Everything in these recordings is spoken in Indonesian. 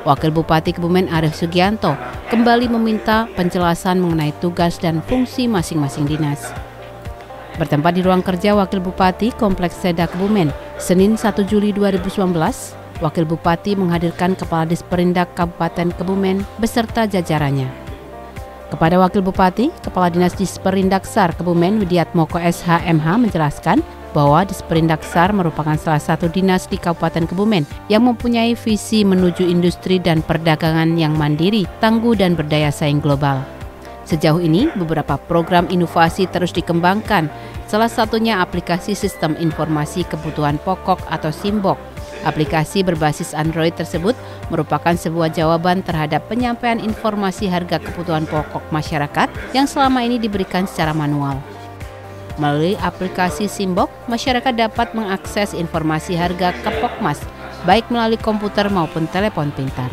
Wakil Bupati Kebumen Arief Sugianto kembali meminta penjelasan mengenai tugas dan fungsi masing-masing dinas. Bertempat di ruang kerja Wakil Bupati Kompleks Seda Kebumen, Senin 1 Juli 2019, Wakil Bupati menghadirkan Kepala Disperindak Kabupaten Kebumen beserta jajarannya. Kepada Wakil Bupati, Kepala Dinas Disperindak SAR Kebumen Widiatmoko SH.MH menjelaskan bahwa Disperindak SAR merupakan salah satu dinas di Kabupaten Kebumen yang mempunyai visi menuju industri dan perdagangan yang mandiri, tangguh dan berdaya saing global. Sejauh ini, beberapa program inovasi terus dikembangkan, salah satunya aplikasi Sistem Informasi Kebutuhan Pokok atau SIMBOK. Aplikasi berbasis Android tersebut merupakan sebuah jawaban terhadap penyampaian informasi harga kebutuhan pokok masyarakat yang selama ini diberikan secara manual. Melalui aplikasi SIMBOK, masyarakat dapat mengakses informasi harga Kepokmas, baik melalui komputer maupun telepon pintar.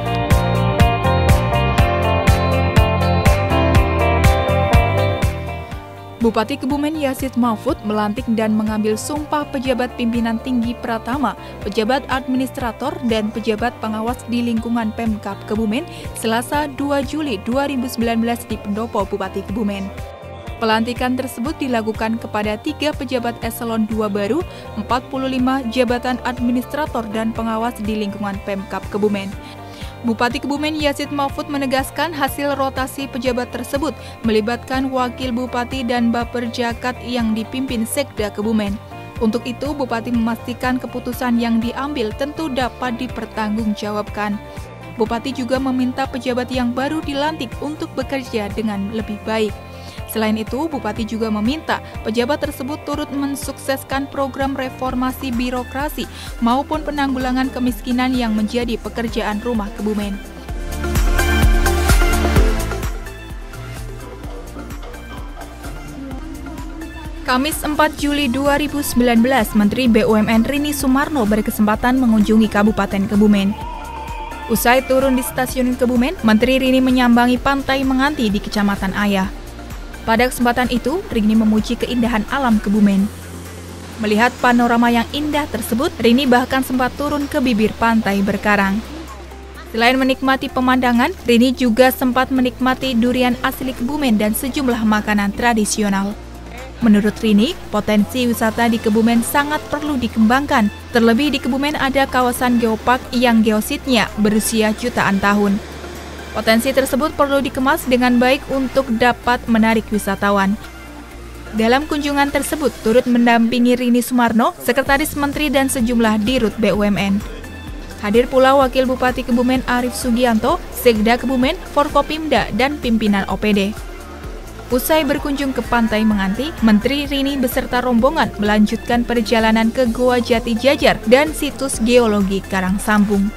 Bupati Kebumen Yazid Mahfud melantik dan mengambil sumpah pejabat pimpinan tinggi Pratama, pejabat administrator, dan pejabat pengawas di lingkungan Pemkab Kebumen Selasa 2 Juli 2019 di Pendopo Bupati Kebumen. Pelantikan tersebut dilakukan kepada 3 pejabat eselon 2 baru, 45 jabatan administrator dan pengawas di lingkungan Pemkab Kebumen. Bupati Kebumen Yazid Mahfud menegaskan hasil rotasi pejabat tersebut melibatkan Wakil Bupati dan Baperjakat yang dipimpin Sekda Kebumen. Untuk itu, Bupati memastikan keputusan yang diambil tentu dapat dipertanggungjawabkan. Bupati juga meminta pejabat yang baru dilantik untuk bekerja dengan lebih baik. Selain itu, Bupati juga meminta pejabat tersebut turut mensukseskan program reformasi birokrasi maupun penanggulangan kemiskinan yang menjadi pekerjaan rumah Kebumen. Kamis 4 Juli 2019, Menteri BUMN Rini Sumarno berkesempatan mengunjungi Kabupaten Kebumen. Usai turun di stasiun Kebumen, Menteri Rini menyambangi Pantai Menganti di Kecamatan Ayah. Pada kesempatan itu, Rini memuji keindahan alam Kebumen. Melihat panorama yang indah tersebut, Rini bahkan sempat turun ke bibir pantai berkarang. Selain menikmati pemandangan, Rini juga sempat menikmati durian asli Kebumen dan sejumlah makanan tradisional. Menurut Rini, potensi wisata di Kebumen sangat perlu dikembangkan. Terlebih di Kebumen ada kawasan geopark yang geositnya berusia jutaan tahun. Potensi tersebut perlu dikemas dengan baik untuk dapat menarik wisatawan. Dalam kunjungan tersebut turut mendampingi Rini Sumarno, Sekretaris Menteri dan sejumlah dirut BUMN. Hadir pula Wakil Bupati Kebumen Arief Sugianto, Sekda Kebumen, Forkopimda, dan pimpinan OPD. Usai berkunjung ke Pantai Menganti, Menteri Rini beserta rombongan melanjutkan perjalanan ke Goa Jati Jajar dan situs geologi Karang Sambung.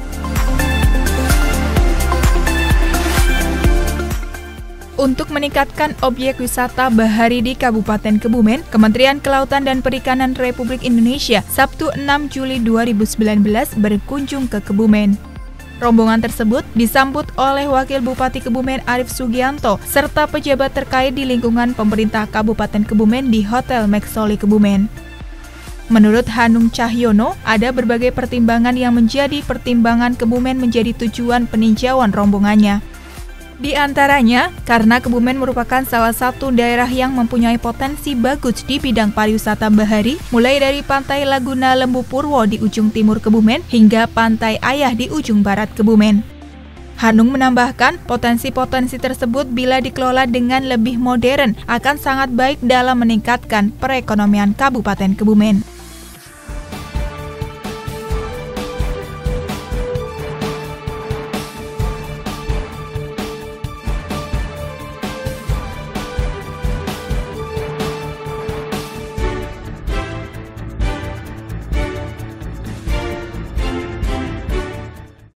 Untuk meningkatkan objek wisata bahari di Kabupaten Kebumen, Kementerian Kelautan dan Perikanan Republik Indonesia Sabtu 6 Juli 2019 berkunjung ke Kebumen. Rombongan tersebut disambut oleh Wakil Bupati Kebumen Arief Sugianto serta pejabat terkait di lingkungan pemerintah Kabupaten Kebumen di Hotel Maxoli Kebumen. Menurut Hanung Cahyono, ada berbagai pertimbangan yang menjadi pertimbangan Kebumen menjadi tujuan peninjauan rombongannya. Di antaranya, karena Kebumen merupakan salah satu daerah yang mempunyai potensi bagus di bidang pariwisata bahari, mulai dari Pantai Laguna Lembu Purwo di ujung timur Kebumen hingga Pantai Ayah di ujung barat Kebumen. Hanung menambahkan, potensi-potensi tersebut bila dikelola dengan lebih modern akan sangat baik dalam meningkatkan perekonomian Kabupaten Kebumen.